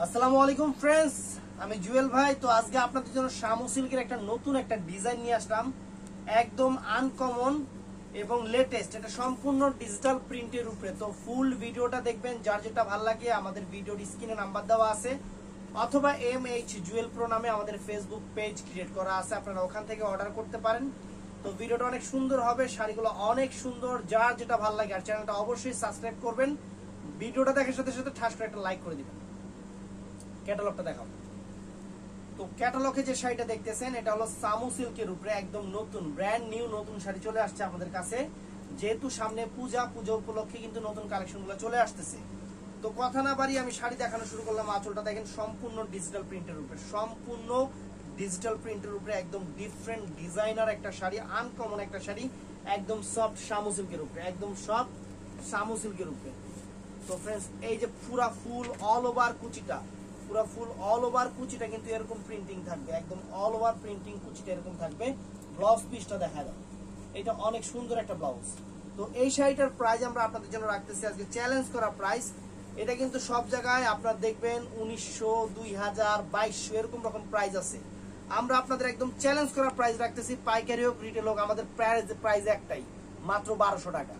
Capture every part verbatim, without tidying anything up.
আসসালামু আলাইকুম ফ্রেন্ডস, আমি জুয়েল ভাই। তো আজকে আপনাদের জন্য শামু সিল্কের একটা নতুন একটা ডিজাইন নিয়ে আসলাম, একদম আনকমন এবং লেটেস্ট। এটা সম্পূর্ণ ডিজিটাল প্রিন্টের উপরে। তো ফুল ভিডিওটা দেখবেন, যার যেটা ভালো লাগে আমাদের ভিডিওর স্ক্রিনে নাম্বার দেওয়া আছে, অথবা এম এইচ জুয়েল প্রো নামে আমাদের ফেসবুক পেজ ক্রিয়েট করা আছে, আপনারা ওখান থেকে অর্ডার করতে পারেন। তো ভিডিওটা অনেক সুন্দর হবে, শাড়িগুলো অনেক সুন্দর, যার যেটা ভালো লাগে। আর চ্যানেলটা অবশ্যই সাবস্ক্রাইব করবেন, ভিডিওটা দেখার সাথে সাথে ঠাস করে একটা লাইক করে দিবেন। ক্যাটালগটা দেখাও। তো ক্যাটালগে যে শাড়িটা দেখতেছেন এটা হলো শামু সিল্কের উপরে একদম নতুন ব্র্যান্ড নিউ নতুন শাড়ি চলে আসছে আমাদের কাছে। যেহেতু সামনে পূজা পূজা উপলক্ষে কিন্তু নতুন কালেকশনগুলো চলে আসতেছে। তো কথা না বাড়ি আমি শাড়ি দেখানো শুরু করলাম। আঁচলটা দেখেন সম্পূর্ণ ডিজিটাল প্রিন্টের উপরে, সম্পূর্ণ ডিজিটাল প্রিন্টের উপরে একদম ডিফারেন্ট ডিজাইনার একটা শাড়ি, আনকমন একটা শাড়ি, একদম সফট শামু সিল্কের উপরে, একদম সফট শামু সিল্কের উপরে। তো ফ্রেন্ডস, এই যে পুরা ফুল অল ওভার কুচিটা, পুরা ফুল অল ওভার কুচিটা কিন্তু এরকম প্রিন্টিং থাকবে, একদম অল ওভার প্রিন্টিং কুচিটা এরকম থাকবে। ব্লাউজ পিসটা দেখা যাবে, এটা অনেক সুন্দর একটা ব্লাউজ। তো এই শাড়িটার প্রাইস আমরা আপনাদের জন্য রাখতেছি আজকে চ্যালেঞ্জ করা প্রাইস। এটা কিন্তু সব জায়গায় আপনারা দেখবেন উনিশশো, দুই হাজার, বাইশশো এরকম রকম প্রাইস আছে। আমরা আপনাদের একদম চ্যালেঞ্জ করা প্রাইস রাখতেছি, পাইকারি হোক রিটেল হোক, আমাদের প্রাইস প্রাইস একটাই, মাত্র বারোশো টাকা।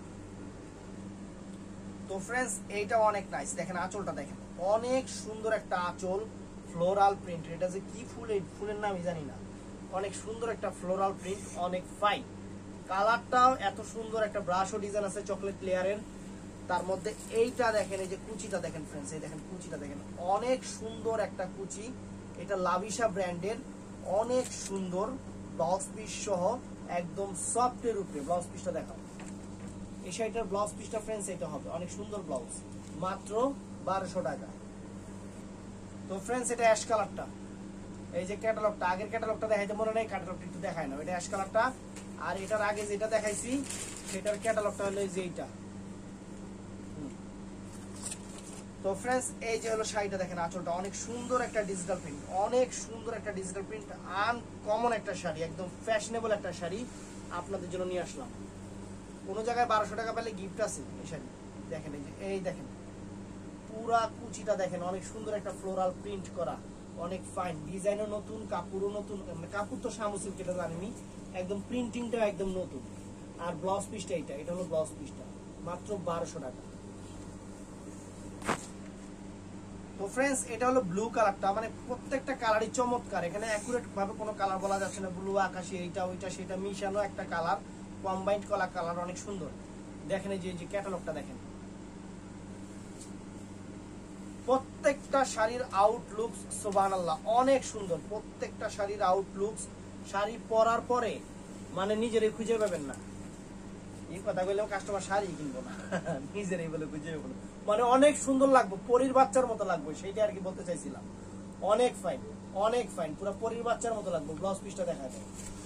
তো ফ্রেন্ডস, এইটা অনেক নাইস। দেখেন আঁচলটা দেখেন, অনেক সুন্দর একটা আঁচল, ফ্লোরাল প্রিন্ট। এটা যে কি ফুল, এই ফুলের নামই জানি না। অনেক সুন্দর একটা ফ্লোরাল প্রিন্ট, অনেক ফাইন। কালারটাও এত সুন্দর, একটা ব্রাশও ডিজাইন আছে চকলেট লেয়ারের। তার মধ্যে এইটা দেখেন, এই যে কুচিটা দেখেন ফ্রেন্ডস, এই দেখেন কুচিটা দেখেন, অনেক সুন্দর একটা কুচি। এটা লাভিশা ব্র্যান্ডের, অনেক সুন্দর ব্লাউজ পিস সহ একদম সফটের উপরে। ব্লাউজ পিসটা দেখাও। এই শাড়িটার ব্লাউজ পিসটা ফ্রেন্ডস এটা হবে, অনেক সুন্দর ব্লাউজ, মাত্র বারোশো টাকা। তো ফ্রেন্ডস, এটা অ্যাশ কালারটা, এই যে ক্যাটালগটা, আগের ক্যাটালগটা দেখাইতে মনে নেই, ক্যাটালগটা একটু দেখায় না, এটা অ্যাশ কালারটা। আর এটার আগে যেটা দেখাইছি সেটার ক্যাটালগটা হলো এই যে এইটা। তো ফ্রেন্ডস, এই যে হলো শাড়িটা দেখেন, আঁচলটা অনেক সুন্দর একটা ডিজিটাল প্রিন্ট, অনেক সুন্দর একটা ডিজিটাল প্রিন্ট, আনকমন একটা শাড়ি, একদম ফ্যাশনেবল একটা শাড়ি আপনাদের জন্য নিয়ে আসলাম। কোনো জায়গায় বারোশো টাকা পেলে গিফট আছে এই শাড়ি। দেখেন এই যে, এই দেখেন পুরা কুচিটা দেখেন, অনেক সুন্দর একটা ফ্লোরাল প্রিন্ট করা, অনেক ফাইন। ডিজাইনও নতুন, কাপড়ও নতুন, মানে কাপড় তো শামু সিল্ক, এটা জানি, একদম প্রিন্টিংটাও একদম নতুন। আর ব্লাউজ পিসটা এইটা, এটা হলো ব্লাউজ পিসটা, মাত্র বারোশো টাকা। তো ফ্রেন্ডস, এটা হলো ব্লু কালারটা, মানে প্রত্যেকটা কালারই চমৎকার। এখানে অ্যাকুরেট ভাবে কোনো কালার বলা যাচ্ছে না, ব্লু আকাশি, এইটা ওইটা সেটা মিশানো একটা কালার, কম্বাইন্ড কলা কালার, অনেক সুন্দর। দেখেন এই যে ক্যাটালগটা দেখেন, প্রত্যেকটা শাড়ির আউটলুকস সুবহানাল্লাহ অনেক সুন্দর। প্রত্যেকটা শাড়ির আউটলুকস, শাড়ি পরার পরে মানে নিজেরাই খুঁজে পাবেন না। এই কথা বললেও কাস্টমার শাড়ি কিনবো না, নিজেরাই বলে খুঁজে পাবো না, মানে অনেক সুন্দর লাগবে, পরীর বাচ্চার মতো লাগবে, সেইটা আর কি বলতে চাইছিলাম। অনেক ফাইন, অনেক ফাইন, পুরো পরীর বাচ্চার মতো লাগবে। ব্লাউজ পিসটা দেখা যায়।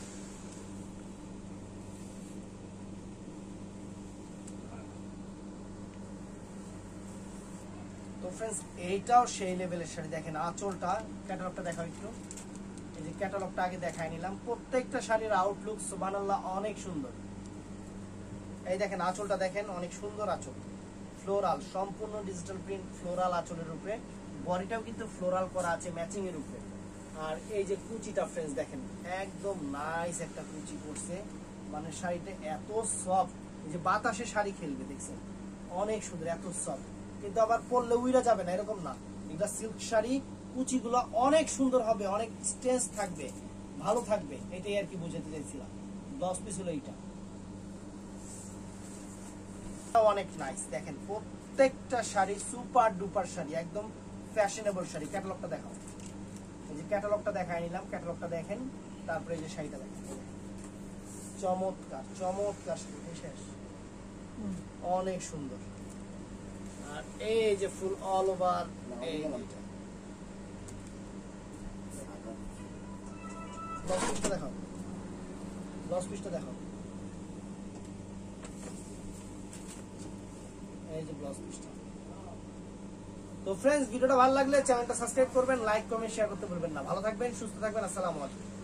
তো ফ্রেন্ডস, এইটাও সেই লেভেলের শাড়ি। দেখেন আঁচলটা, ক্যাটালগটা দেখাও একটু। এই যে ক্যাটালগটা আগে দেখাই নিলাম। প্রত্যেকটা শাড়ির আউটলুক সুবহানাল্লাহ অনেক সুন্দর। এই দেখেন আঁচলটা দেখেন, অনেক সুন্দর আঁচল, ফ্লোরাল, সম্পূর্ণ ডিজিটাল প্রিন্ট ফ্লোরাল আঁচলের উপরে। বডিটাও কিন্তু ফ্লোরাল করা আছে ম্যাচিং এর উপরে। আর এই যে কুচিটা ফ্রেন্ডস দেখেন, একদম নাইস একটা কুচি করছে, মানে শাড়িটা এত সফট, এই যে বাতাসে শাড়ি খেলবে, দেখছেন অনেক সুন্দর, এত সফট। কিন্তু আবার পরলে উইরা যাবে না, এরকম না। এটা সিল্ক শাড়ি, কুচিগুলো অনেক সুন্দর হবে, অনেক স্ট্রেস থাকবে, ভালো থাকবে, এটাই আর কি বোঝাতে চাইছিলাম। দশ পিস হলো এইটা, অনেক নাইস। দেখেন প্রত্যেকটা শাড়ি সুপার ডুপার শাড়ি, একদম ফ্যাশনেবল শাড়ি। ক্যাটালগটা দেখাও। এই যে ক্যাটালগটা দেখাই নিলাম, ক্যাটালগটা দেখেন। তারপরে এই যে শাড়িটা দেখেন, চমৎকার চমৎকার শাড়ি, শেষ, অনেক সুন্দর। আর এই যে ফুল অল ওভার, এই এইটা ব্লাউজ পিসটা দেখাও, ব্লাউজ পিসটা দেখাও। এই যে ব্লাউজ পিসটা। তো ফ্রেন্ডস, ভিডিওটা ভালো লাগলে চ্যানেলটা সাবস্ক্রাইব করবেন, লাইক কমেন্ট শেয়ার করতে ভুলবেন না। ভালো থাকবেন, সুস্থ থাকবেন, আসসালামু আলাইকুম।